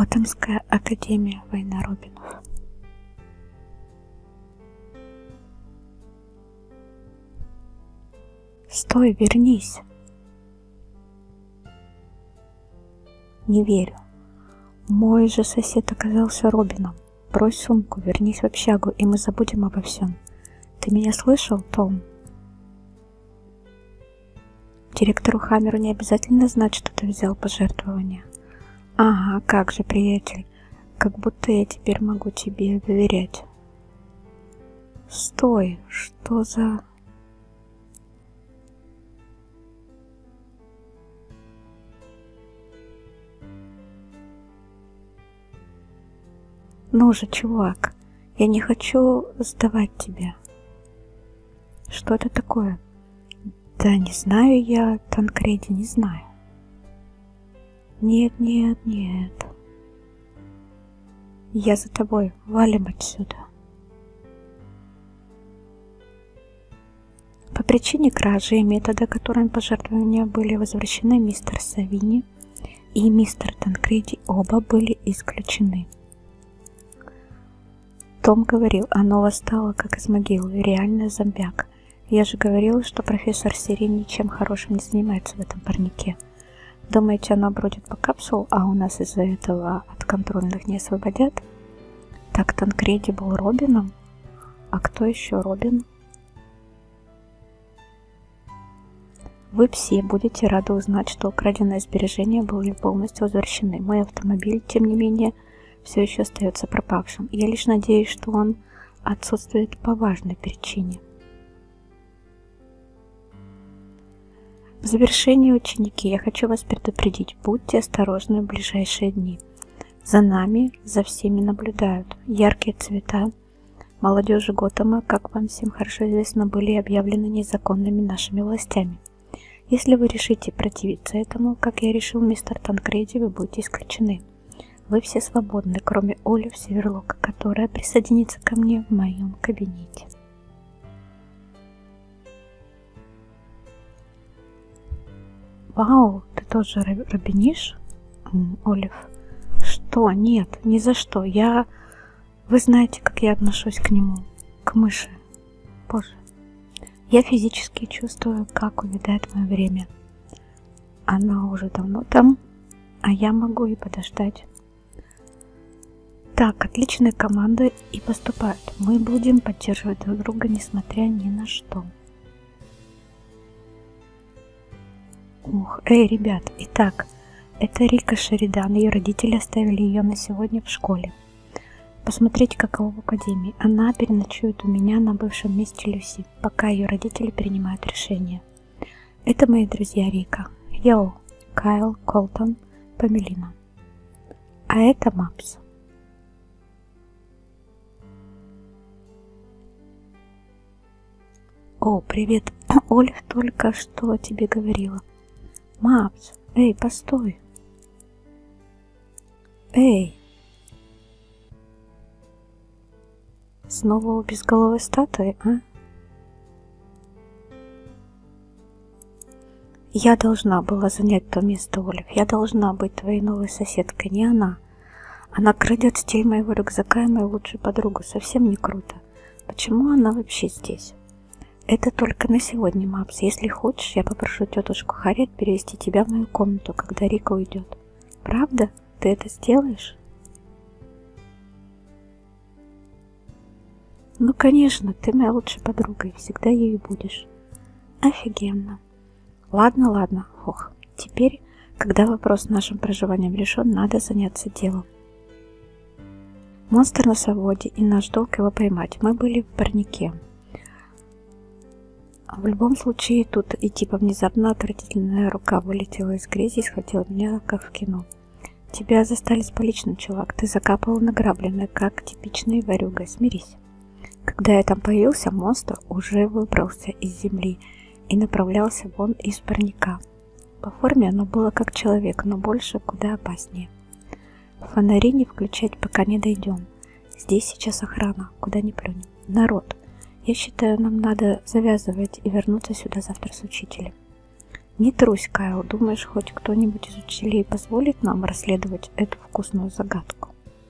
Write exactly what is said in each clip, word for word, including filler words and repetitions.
Готэмская академия. Война Робинов. Стой, вернись. Не верю. Мой же сосед оказался Робином. Брось сумку, вернись в общагу, и мы забудем обо всем. Ты меня слышал, Том? Директору Хаммеру не обязательно знать, что ты взял пожертвования. Ага, как же, приятель. Как будто я теперь могу тебе доверять. Стой, что за... Ну же, чувак, я не хочу сдавать тебя. Что это такое? Да не знаю я, Танкреди, не знаю. Нет, нет, нет. Я за тобой, валим отсюда. По причине кражи и метода, которым пожертвования были возвращены, мистер Савини и мистер Танкреди оба были исключены. Том говорил, оно восстало как из могилы, реально зомбяк. Я же говорил, что профессор Сири ничем хорошим не занимается в этом парнике. Думаете, она бродит по капсулу, а у нас из-за этого от контрольных не освободят? Так Танкреди был Робином? А кто еще Робин? Вы все будете рады узнать, что украденные сбережения были полностью возвращены. Мой автомобиль, тем не менее, все еще остается пропавшим. Я лишь надеюсь, что он отсутствует по важной причине. В завершение, ученики, я хочу вас предупредить, будьте осторожны в ближайшие дни. За нами, за всеми наблюдают. Яркие цвета молодежи Готэма, как вам всем хорошо известно, были объявлены незаконными нашими властями. Если вы решите противиться этому, как я решил, мистер Танкреди, вы будете исключены. Вы все свободны, кроме Олив Северлока, которая присоединится ко мне в моем кабинете. Вау, ты тоже робинишь? Олив. Что? Нет, ни за что. Я... Вы знаете, как я отношусь к нему. К мыши. Боже. Я физически чувствую, как увядает мое время. Она уже давно там, а я могу и подождать. Так, отличная команда и поступают. Мы будем поддерживать друг друга, несмотря ни на что. Ух, эй, ребят, итак, это Рика Шеридан, ее родители оставили ее на сегодня в школе. Посмотрите, каково в академии. Она переночует у меня на бывшем месте Люси, пока ее родители принимают решение. Это мои друзья Рика. Йоу, Кайл, Колтон, Памелина. А это Мапс. О, привет. Олив только что тебе говорила. Мапс, эй, постой. Эй. Снова у безголовой статуи, а? Я должна была занять то место, Олив. Я должна быть твоей новой соседкой, не она. Она крадет стиль моего рюкзака и мою лучшую подругу. Совсем не круто. Почему она вообще здесь? Это только на сегодня, Мапс. Если хочешь, я попрошу тетушку Харриет перевести тебя в мою комнату, когда Рика уйдет. Правда? Ты это сделаешь? Ну, конечно, ты моя лучшая подруга и всегда ею будешь. Офигенно. Ладно, ладно. Ох, теперь, когда вопрос с нашим проживанием решен, надо заняться делом. Монстр на свободе, и наш долг его поймать. Мы были в парнике. В любом случае, тут и типа внезапно отвратительная рука вылетела из грязи и схватила меня, как в кино. Тебя застали с поличным, чувак. Ты закапал награбленное, как типичный ворюга. Смирись. Когда я там появился, монстр уже выбрался из земли и направлялся вон из парника. По форме оно было как человек, но больше куда опаснее. Фонари не включать, пока не дойдем. Здесь сейчас охрана, куда ни плюнем. Народ. Я считаю, нам надо завязывать и вернуться сюда завтра с учителем. Не трусь, Кайл, думаешь, хоть кто-нибудь из учителей позволит нам расследовать эту вкусную загадку?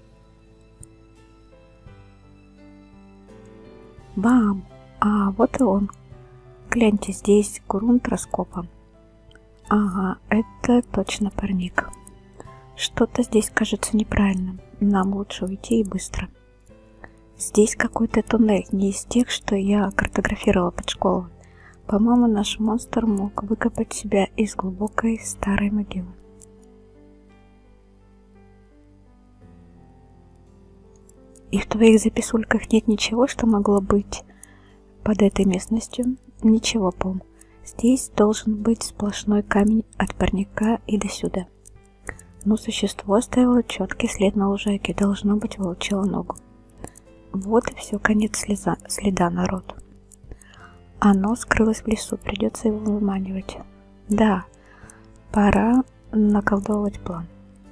Бам! А, вот и он. Гляньте, здесь грунт раскопан. Ага, это точно парник. Что-то здесь кажется неправильным. Нам лучше уйти и быстро. Здесь какой-то туннель, не из тех, что я картографировала под школой. По-моему, наш монстр мог выкопать себя из глубокой старой могилы. И в твоих записульках нет ничего, что могло быть под этой местностью? Ничего, Пом. Здесь должен быть сплошной камень от парника и до сюда. Но существо оставило четкий след на лужайке, должно быть, волочило ногу. Вот и все, конец следа, следа, народ. Оно скрылось в лесу, придется его выманивать. Да, пора наколдовывать план.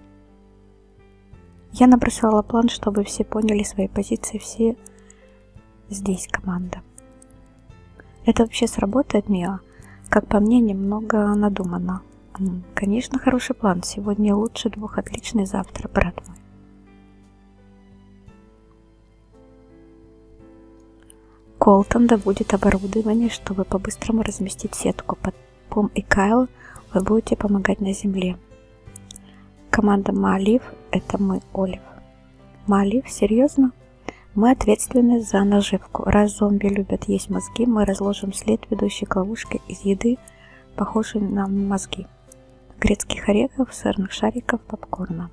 Я набросала план, чтобы все поняли свои позиции, все здесь команда. Это вообще сработает, Миа? Как по мне, немного надуманно. Конечно, хороший план. Сегодня лучше двух отличный, завтра, брат мой. Колтон добудет оборудование, чтобы по-быстрому разместить сетку. Пом и Кайл, вы будете помогать на земле. Команда Малив — это мы, Олив. Малив? Серьезно? Мы ответственны за наживку. Раз зомби любят есть мозги, мы разложим след, ведущий к ловушке из еды, похожей на мозги. Грецких орехов, сырных шариков, попкорна.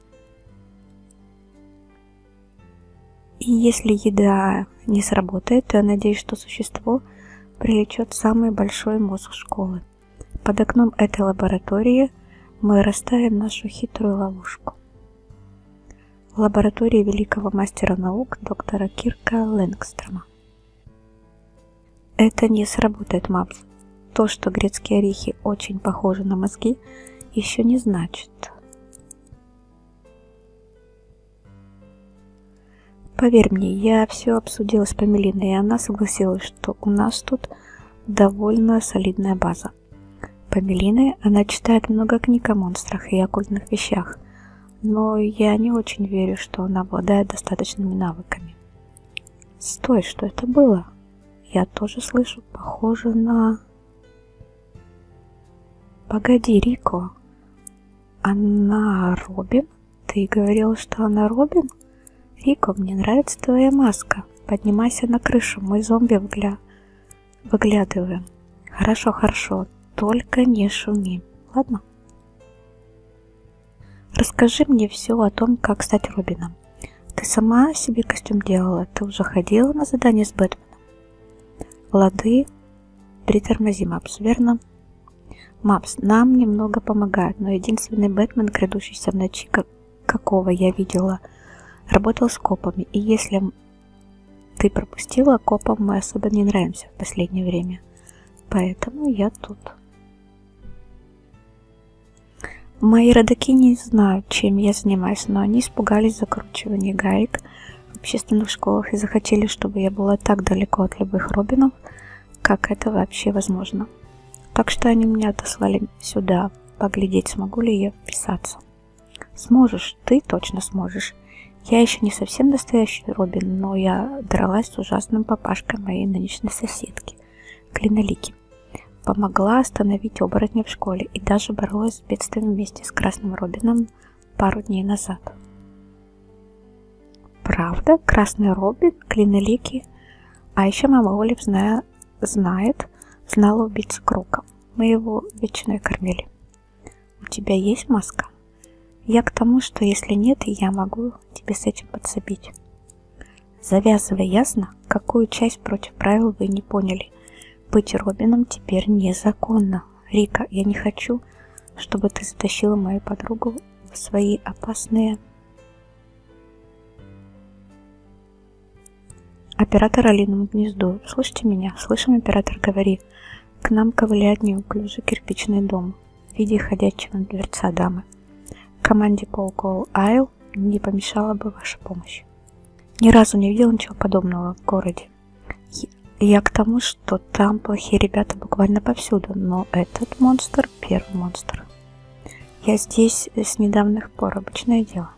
И если еда не сработает, то я надеюсь, что существо привлечет самый большой мозг школы. Под окном этой лаборатории мы расставим нашу хитрую ловушку. В лаборатории великого мастера наук доктора Кирка Лэнгстрома. Это не сработает, Мапс. То, что грецкие орехи очень похожи на мозги, еще не значит. Поверь мне, я все обсудила с Памелиной, и она согласилась, что у нас тут довольно солидная база. Памелина, она читает много книг о монстрах и оккультных вещах, но я не очень верю, что она обладает достаточными навыками. Стой, что это было? Я тоже слышу, похоже на... Погоди, Рико, она Робин? Ты говорила, что она Робин? Рико, мне нравится твоя маска. Поднимайся на крышу, мы зомби вгля... выглядываем. Хорошо, хорошо, только не шуми, ладно? Расскажи мне все о том, как стать Робином. Ты сама себе костюм делала? Ты уже ходила на задание с Бэтменом? Лады, притормози, Мапс, верно? Мапс, нам немного помогает, но единственный Бэтмен, крадущийся в ночи, как... какого я видела, работал с копами, и если ты пропустила, копам мы особо не нравимся в последнее время. Поэтому я тут. Мои родаки не знают, чем я занимаюсь, но они испугались закручивания гаек в общественных школах и захотели, чтобы я была так далеко от любых Робинов, как это вообще возможно. Так что они меня отослали сюда, поглядеть, смогу ли я вписаться. Сможешь, ты точно сможешь. Я еще не совсем настоящий Робин, но я дралась с ужасным папашкой моей нынешней соседки, Клинолики. Помогла остановить оборотня в школе и даже боролась с бедствием вместе с Красным Робином пару дней назад. Правда? Красный Робин? Клинолики? А еще мама Олив зная, знает, знала убийцу Крока. Мы его ветчиной кормили. У тебя есть маска? Я к тому, что если нет, я могу тебе с этим подсобить. Завязывай, ясно? Какую часть против правил вы не поняли? Быть Робином теперь незаконно. Рика, я не хочу, чтобы ты затащила мою подругу в свои опасные... Оператор Алиному гнезду. Слышите меня? Слышим, оператор, говори. К нам ковыляет неуклюжий кирпичный дом в виде ходячего дверца дамы. Команде Полкол Айл не помешала бы ваша помощь. Ни разу не видел ничего подобного в городе. Я к тому, что там плохие ребята буквально повсюду, но этот монстр — первый монстр. Я здесь с недавних пор, обычное дело.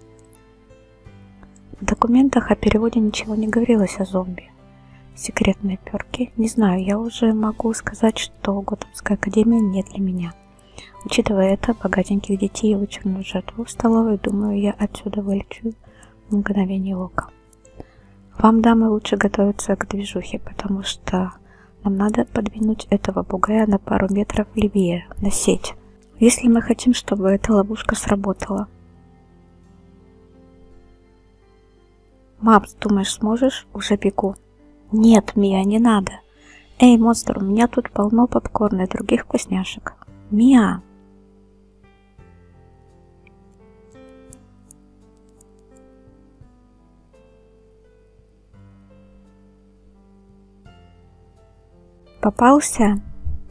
В документах о переводе ничего не говорилось о зомби. Секретные перки. Не знаю, я уже могу сказать, что Готэмская академия не для меня. Учитывая это, богатеньких детей и вычурную жертву в столовой, думаю, я отсюда вылечу в мгновение ока. Вам, дамы, лучше готовиться к движухе, потому что нам надо подвинуть этого бугая на пару метров левее, на сеть, если мы хотим, чтобы эта ловушка сработала. Мапс, думаешь, сможешь? Уже бегу. Нет, Мия, не надо. Эй, монстр, у меня тут полно попкорна и других вкусняшек. Мия! Попался?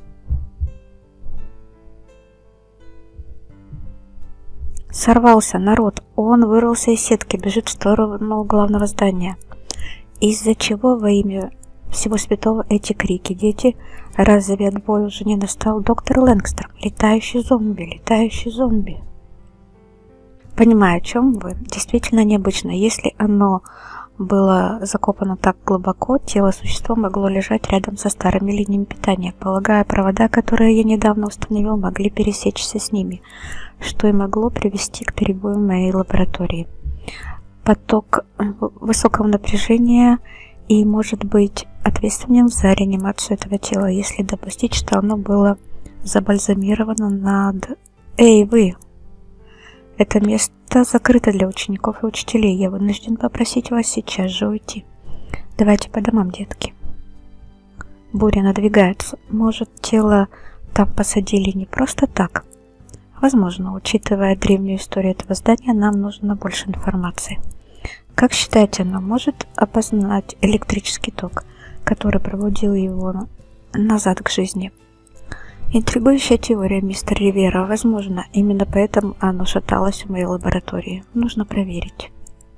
Сорвался, народ. Он вырвался из сетки, бежит в сторону главного здания. Из-за чего во имя всего святого эти крики? Дети, разве отбой уже не настал? Доктор Лэнгстер, летающий зомби, летающий зомби. Понимаю, о чем вы. Действительно необычно. Если оно было закопано так глубоко, тело существа могло лежать рядом со старыми линиями питания. Полагаю, провода, которые я недавно установил, могли пересечься с ними, что и могло привести к перебою в моей лаборатории. Поток высокого напряжения и может быть ответственен за реанимацию этого тела, если допустить, что оно было забальзамировано над... Эй, вы! Это место закрыто для учеников и учителей. Я вынужден попросить вас сейчас же уйти. Давайте по домам, детки. Буря надвигается. Может, тело там посадили не просто так? Возможно, учитывая древнюю историю этого здания, нам нужно больше информации. Как считаете, оно может опознать электрический ток, который проводил его назад к жизни? Интригующая теория, мистер Ривера. Возможно, именно поэтому оно шаталось в моей лаборатории. Нужно проверить.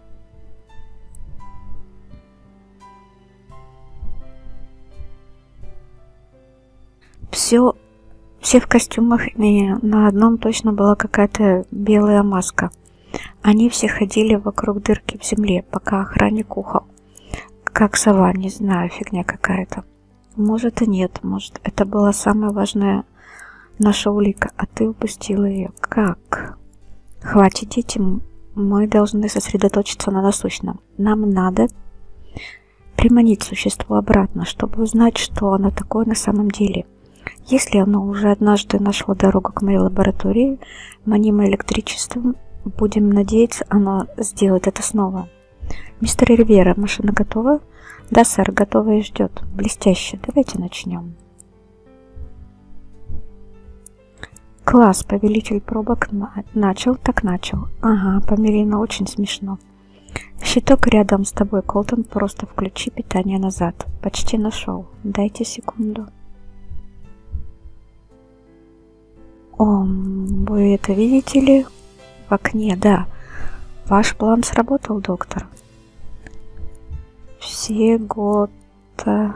Все, все в костюмах, и на одном точно была какая-то белая маска. Они все ходили вокруг дырки в земле, пока охранник ухал. Как сова, не знаю, фигня какая-то. Может и нет, может это была самая важная наша улика, а ты упустила ее. Как? Хватит, дети, мы должны сосредоточиться на насущном. Нам надо приманить существо обратно, чтобы узнать, что оно такое на самом деле. Если оно уже однажды нашло дорогу к моей лаборатории, манимое электричеством, будем надеяться, оно сделает это снова. Мистер Ривера, машина готова? Да, сэр, готова и ждет. Блестяще. Давайте начнем. Класс, повелитель пробок начал, так начал. Ага, Померина, очень смешно. Щиток рядом с тобой, Колтон, просто включи питание назад. Почти нашел. Дайте секунду. О, вы это видите ли? В окне, да. Ваш план сработал, доктор. Всего-то...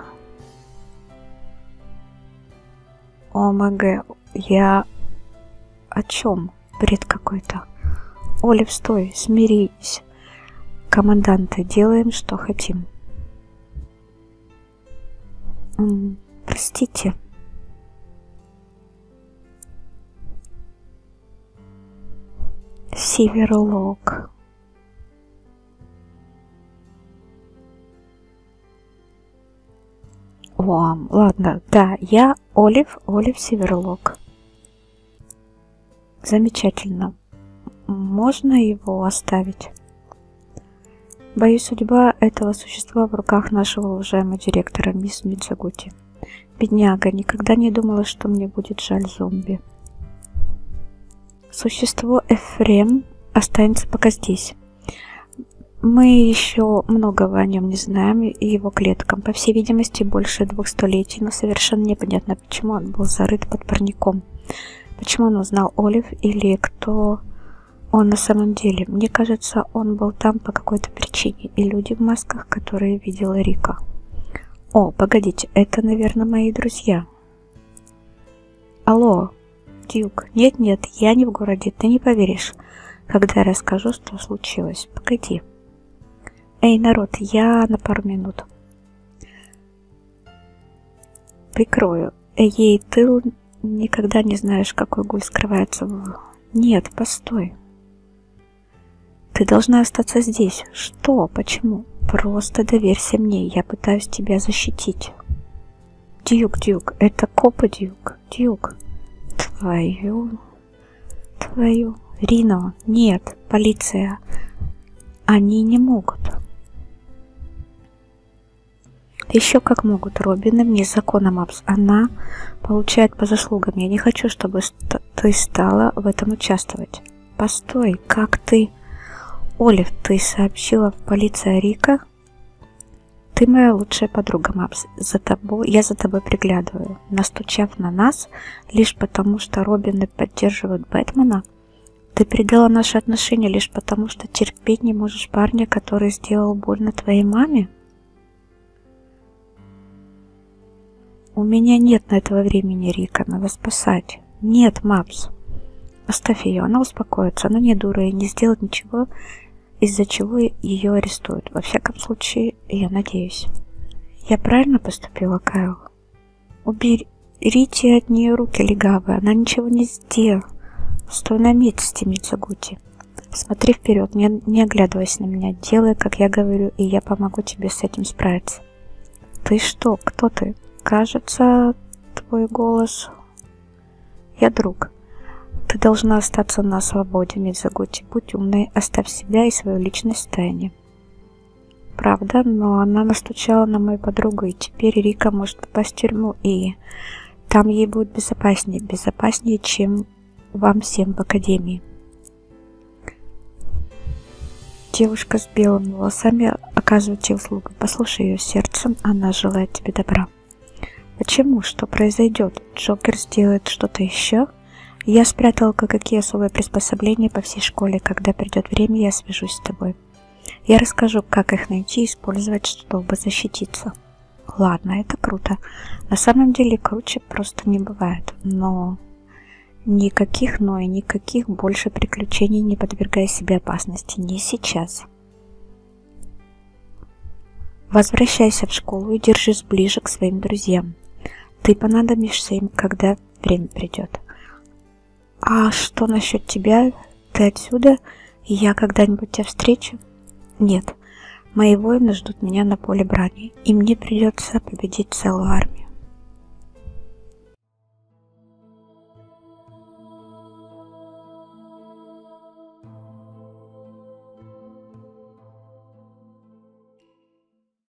ОМГ, я... О чем? Бред какой-то. Олив, стой, смирись. Команданты, делаем, что хотим. М-м, простите. Северлок. О, ладно, да, я Олив, Олив Северлок. Замечательно. Можно его оставить? Боюсь, судьба этого существа в руках нашего уважаемого директора, мисс Мидзагути. Бедняга, никогда не думала, что мне будет жаль зомби. Существо Эфрем останется пока здесь. Мы еще многого о нем не знаем и его клеткам. По всей видимости, больше двух столетий, но совершенно непонятно, почему он был зарыт под парником. Почему он узнал Олив или кто он на самом деле. Мне кажется, он был там по какой-то причине. И люди в масках, которые видела Рика. О, погодите, это, наверное, мои друзья. Алло, Дьюк, нет-нет, я не в городе, ты не поверишь, когда я расскажу, что случилось. Погоди. Эй, народ, я на пару минут. Прикрою. Эй, ты никогда не знаешь, какой гуль скрывается в... Нет, постой. Ты должна остаться здесь. Что? Почему? Просто доверься мне, я пытаюсь тебя защитить. Дьюк, Дьюк, это копы, Дьюк, Дьюк. Твою... Твою... Рино, нет, полиция. Они не могут. Еще как могут, Робин, и мне законом Мапс. Она получает по заслугам. Я не хочу, чтобы ты стала в этом участвовать. Постой, как ты... Олив, ты сообщила в полицию Рика? Ты моя лучшая подруга, Мапс. За тобой, я за тобой приглядываю. Настучав на нас, лишь потому, что Робины поддерживают Бэтмена, ты предала наши отношения лишь потому, что терпеть не можешь парня, который сделал больно твоей маме? У меня нет на этого времени, Рика, надо спасать. Нет, Мапс. Оставь ее, она успокоится, она не дура и не сделает ничего, из-за чего ее арестуют. Во всяком случае, я надеюсь. Я правильно поступила, Кайл? Уберите от нее руки, легавые, она ничего не сделала. Стой на месте, Мидзагути. Смотри вперед, не, не оглядывайся на меня, делай, как я говорю, и я помогу тебе с этим справиться. Ты что, кто ты? Кажется, твой голос... Я друг. Ты должна остаться на свободе, Мидзагути. Будь умной, оставь себя и свою личность в тайне. Правда, но она настучала на мою подругу, и теперь Рика может попасть в тюрьму, и там ей будет безопаснее, безопаснее, чем вам всем в академии. Девушка с белыми волосами оказывает тебе услугу. Послушай ее сердцем, она желает тебе добра. Почему? Что произойдет? Джокер сделает что-то еще? Я спрятала кое-какие особые приспособления по всей школе. Когда придет время, я свяжусь с тобой. Я расскажу, как их найти и использовать, чтобы защититься. Ладно, это круто. На самом деле круче просто не бывает. Но никаких но и никаких больше приключений, не подвергая себе опасности. Не сейчас. Возвращайся в школу и держись ближе к своим друзьям. Ты понадобишься им, когда время придет. А что насчет тебя? Ты отсюда? И я когда-нибудь тебя встречу? Нет. Мои воины ждут меня на поле брани, и мне придется победить целую армию.